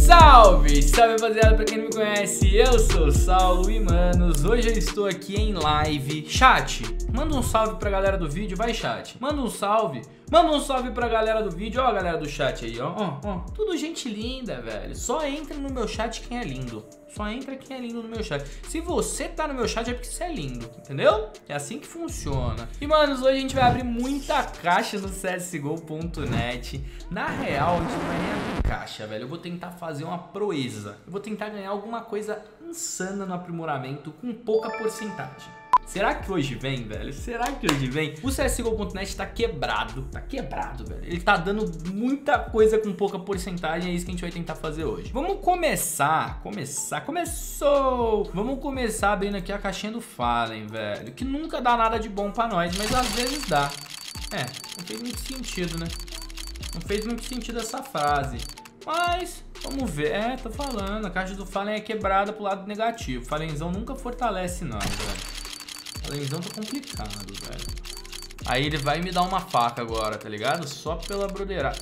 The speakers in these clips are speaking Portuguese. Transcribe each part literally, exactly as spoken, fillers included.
Salve, salve rapaziada, pra quem não me conhece, eu sou o Saulo e manos, hoje eu estou aqui em live. Chat, manda um salve pra galera do vídeo, vai chat, manda um salve, manda um salve pra galera do vídeo, ó a galera do chat aí, ó, ó, ó, tudo gente linda, velho, só entra no meu chat quem é lindo. Só entra quem é lindo no meu chat. Se você tá no meu chat é porque você é lindo, entendeu? É assim que funciona. E, manos, hoje a gente vai abrir muita caixa no C S G O ponto net. Na real, a gente não vai nem abrir caixa, velho. Eu vou tentar fazer uma proeza. Eu vou tentar ganhar alguma coisa insana no aprimoramento com pouca porcentagem. Será que hoje vem, velho? Será que hoje vem? O C S G O ponto net tá quebrado. Tá quebrado, velho. Ele tá dando muita coisa com pouca porcentagem. É isso que a gente vai tentar fazer hoje. Vamos começar. Começar. Começou! Vamos começar abrindo aqui a caixinha do Fallen, velho. Que nunca dá nada de bom pra nós, mas às vezes dá. É, não fez muito sentido, né? Não fez muito sentido essa frase. Mas, vamos ver. É, tô falando. A caixa do Fallen é quebrada pro lado negativo. O Fallenzão nunca fortalece, não, velho. O Fallenzão tá complicado, velho. Aí ele vai me dar uma faca agora, tá ligado? Só pela broderada.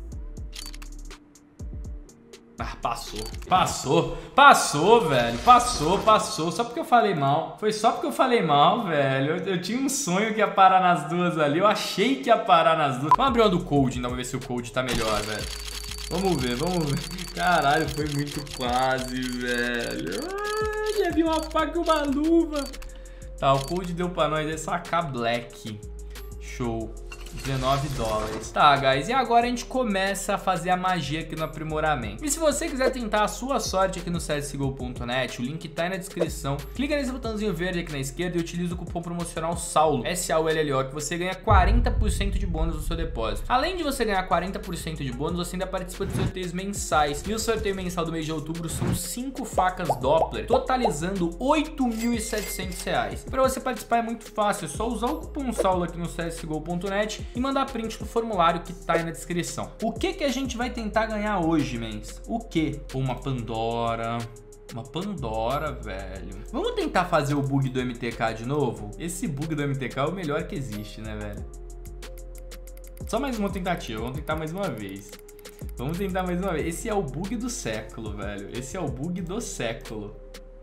Ah, passou. Passou. Passou, velho. Passou, passou. Só porque eu falei mal. Foi só porque eu falei mal, velho. Eu, eu tinha um sonho que ia parar nas duas ali. Eu achei que ia parar nas duas. Vamos abrir uma do Cold, então. Vamos ver se o Cold tá melhor, velho. Vamos ver, vamos ver. Caralho, foi muito quase, velho. Ah, já vi uma faca e uma luva. Tá, o Cold deu pra nós essa A K Black. Show. dezenove dólares. Tá, guys, e agora a gente começa a fazer a magia aqui no aprimoramento. E se você quiser tentar a sua sorte aqui no C S G O ponto net, o link tá aí na descrição. Clica nesse botãozinho verde aqui na esquerda e utiliza o cupom promocional SAULO, S A U L L O, que você ganha quarenta por cento de bônus no seu depósito. Além de você ganhar quarenta por cento de bônus, você ainda participa de sorteios mensais. E o sorteio mensal do mês de outubro são cinco facas Doppler, totalizando oito mil e setecentos reais. Para você participar é muito fácil, é só usar o cupom SAULO aqui no C S G O ponto net e mandar print do formulário que tá aí na descrição. O que que a gente vai tentar ganhar hoje, mens? O que? Uma Pandora... Uma Pandora, velho. Vamos tentar fazer o bug do M T K de novo? Esse bug do M T K é o melhor que existe, né, velho? Só mais uma tentativa, vamos tentar mais uma vez. Vamos tentar mais uma vez. Esse é o bug do século, velho. Esse é o bug do século.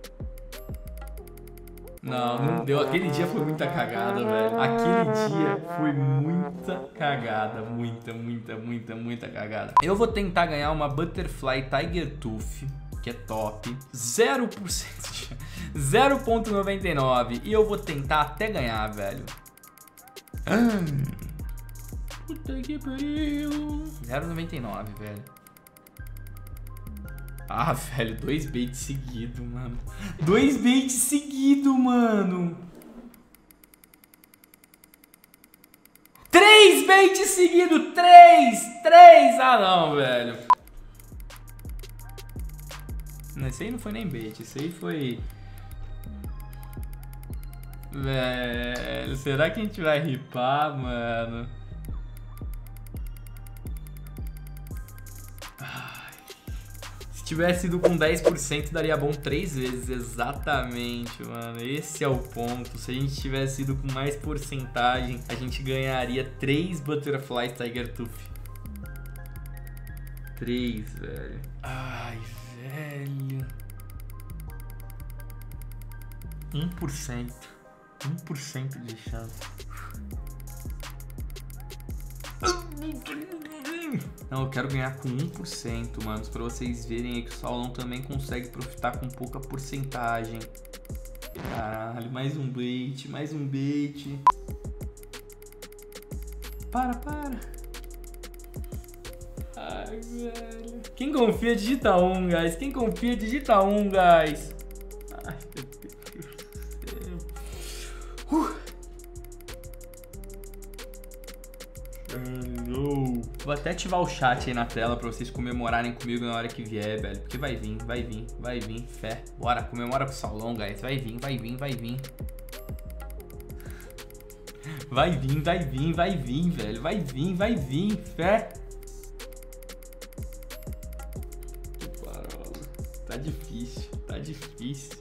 Não, não deu. Aquele dia foi muita cagada, velho. Aquele dia foi muita cagada. Muita, muita, muita, muita cagada. Eu vou tentar ganhar uma Butterfly Tiger Tooth, que é top. zero por cento. zero vírgula noventa e nove. E eu vou tentar até ganhar, velho. Hum. Puta que pariu. zero vírgula noventa e nove, velho. Ah, velho, dois baits seguidos, mano. Dois baits seguidos, mano. Três baits seguidos, três, três. Ah, não, velho. Não, esse aí não foi nem bait, esse aí foi... Velho, será que a gente vai ripar, mano? Se tivesse ido com dez por cento, daria bom três vezes, exatamente, mano. Esse é o ponto. Se a gente tivesse ido com mais porcentagem, a gente ganharia três Butterfly Tiger Tooth. três, velho. Ai, velho. um por cento. um por cento de chance. Não, eu quero ganhar com um por cento, manos, pra vocês verem aí que o Saulão também consegue profitar com pouca porcentagem. Caralho, mais um bait, mais um bait. Para, para. Ai, velho. Quem confia, digita um, guys. Quem confia, digita um, guys. Ai, meu Deus do céu. Uh. Vou até ativar o chat aí na tela pra vocês comemorarem comigo na hora que vier, velho. Porque vai vir, vai vir, vai vir. Fé. Bora, comemora com o Saulão, guys. Vai vir, vai vir, vai vir. Vai vir, vai vir, vai vir, velho. Vai vir, vai vir. Fé. Que parola. Tá difícil, tá difícil.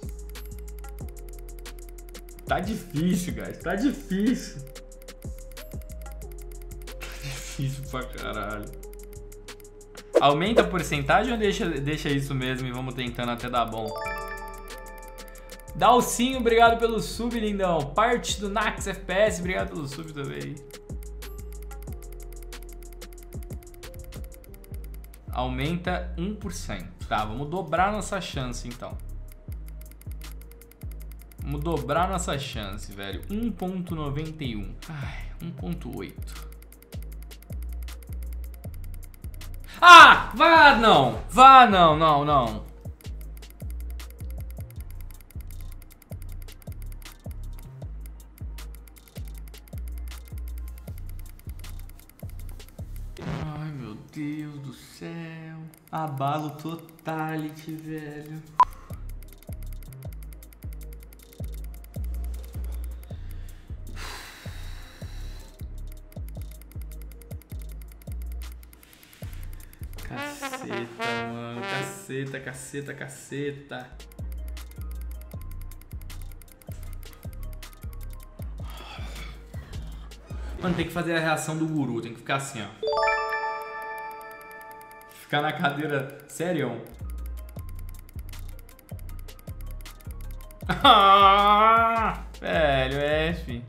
Tá difícil, guys. Tá difícil. Tá difícil pra caralho. Aumenta a porcentagem ou deixa, deixa isso mesmo e vamos tentando até dar bom? Dalcinho, obrigado pelo sub, lindão. Parte do Nax F P S, obrigado pelo sub também. Aumenta um por cento. Tá, vamos dobrar nossa chance então. Vamos dobrar nossa chance, velho. um ponto noventa e um. Ai, um ponto oito. Ah! Vá não! Vá não, não, não. Ai, meu Deus do céu. Abalo totality, velho. Caceta, mano. Caceta, caceta, caceta. Mano, tem que fazer a reação do guru. Tem que ficar assim, ó. Ficar na cadeira. Sério? Ah, velho, F.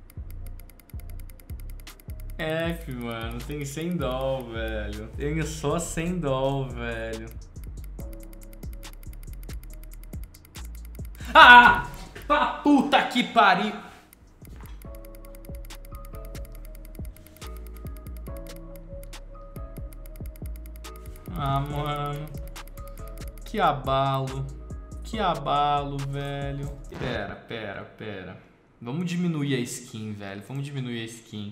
F, mano. Tem cem doll, velho. Tenho só cem doll, velho. Ah! Pra puta que pariu! Ah, mano. Que abalo. Que abalo, velho. Pera, pera, pera. Vamos diminuir a skin, velho. Vamos diminuir a skin.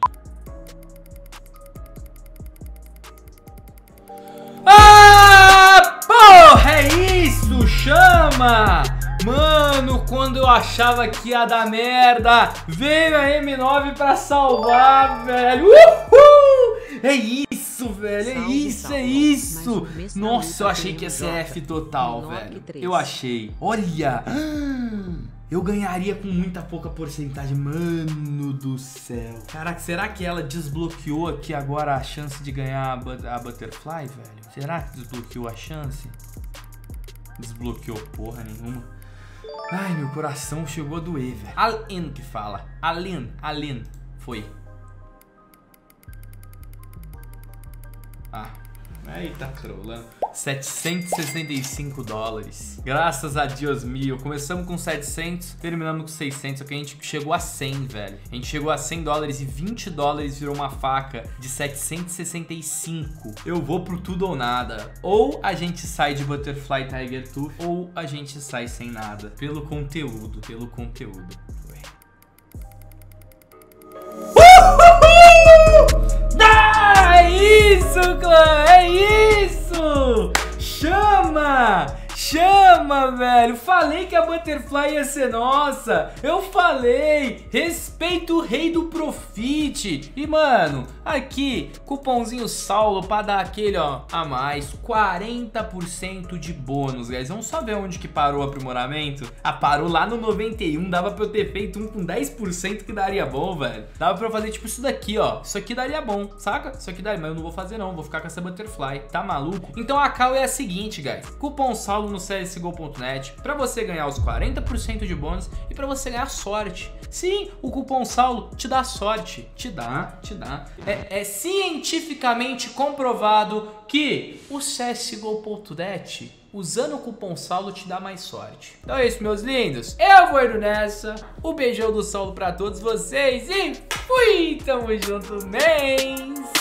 Ah! Porra, é isso! Chama! Mano, quando eu achava que ia dar merda, veio a M nove pra salvar, velho. Uhul! É isso, velho. É isso, é isso. Nossa, eu achei que ia ser F total, velho. Eu achei. Olha! Eu ganharia com muita pouca porcentagem. Mano do céu. Caraca, será que ela desbloqueou aqui agora a chance de ganhar a, but a Butterfly, velho? Será que desbloqueou a chance? Desbloqueou porra nenhuma. Ai, meu coração chegou a doer, velho. Alen que fala. Alen, Alen. Foi. Ah, aí tá trolando. setecentos e sessenta e cinco dólares. Graças a Deus mil. Começamos com setecentos, terminamos com seiscentos. Só que a gente chegou a cem, velho. A gente chegou a cem dólares e vinte dólares virou uma faca de setecentos e sessenta e cinco. Eu vou pro tudo ou nada. Ou a gente sai de Butterfly Tiger Tooth, ou a gente sai sem nada. Pelo conteúdo, pelo conteúdo. Foi. Ah, é isso, clã! É isso! Chama! Chama, velho! Falei que a Butterfly ia ser nossa! Eu falei! Respeita o rei do Profit! E, mano, aqui, cupomzinho Saulo pra dar aquele, ó, a mais. quarenta por cento de bônus, guys. Vamos só ver onde que parou o aprimoramento. Ah, parou lá no noventa e um. Dava pra eu ter feito um com dez por cento que daria bom, velho. Dava pra eu fazer tipo isso daqui, ó. Isso aqui daria bom, saca? Isso aqui daria, mas eu não vou fazer não. Vou ficar com essa Butterfly. Tá maluco? Então a call é a seguinte, guys. Cupom Saulo no C S G O ponto net pra você ganhar os quarenta por cento de bônus e pra você ganhar sorte. Sim, o cupom Saulo te dá sorte. Te dá, te dá. É, é cientificamente comprovado que o C S G O ponto net, usando o cupom Saulo, te dá mais sorte. Então é isso, meus lindos. Eu vou indo nessa. O beijão do Saulo pra todos vocês e fui! Tamo junto, mens!